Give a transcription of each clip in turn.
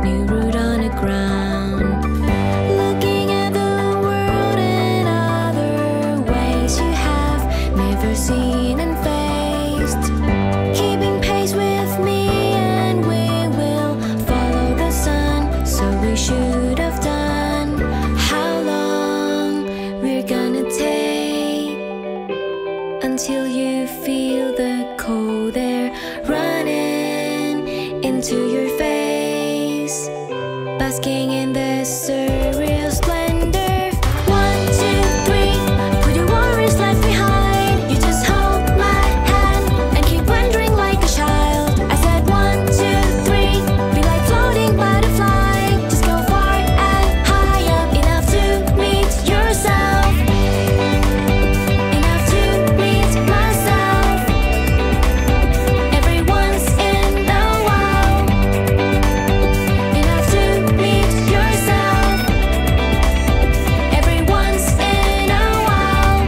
new root on the ground. Looking at the world in other ways you have never seen and faced. Keeping pace with me and we will follow the sun, so we should have done. How long we're gonna take until you feel the cold air running into your face, basking in the surreal splendor. 1, 2, 3, put your worries left behind. You just hold my hand and keep wandering like a child. I said 1, 2, 3, be like floating butterfly. Just go far and high up, enough to meet yourself, enough to meet myself. Every once in a while, enough to meet yourself. Every once in a while.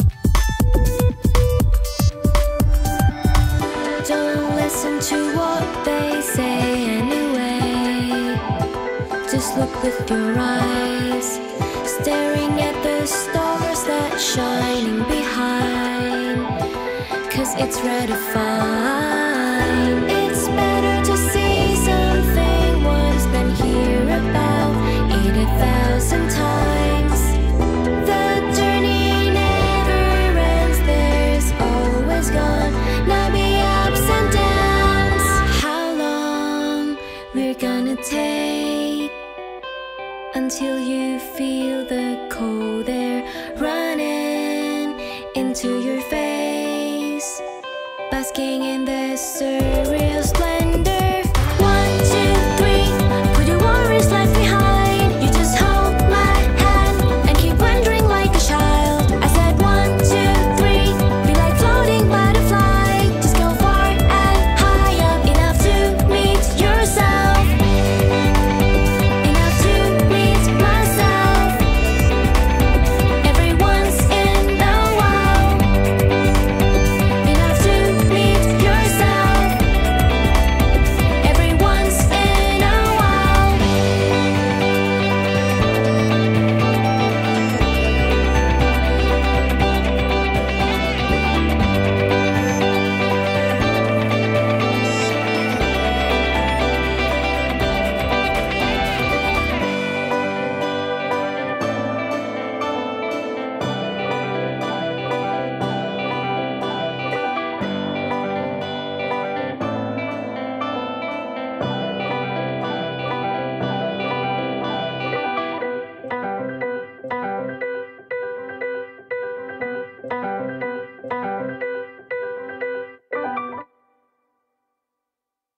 Don't listen to what they say anyway. Just look with your eyes, staring at the stars that shining behind. 'Cause it's ratifying. It's better to see something once than hear about it 1,000 times. The journey never ends, there's always gonna be ups and downs. How long we're gonna take until you feel the cold air running into your face, basking in the surreal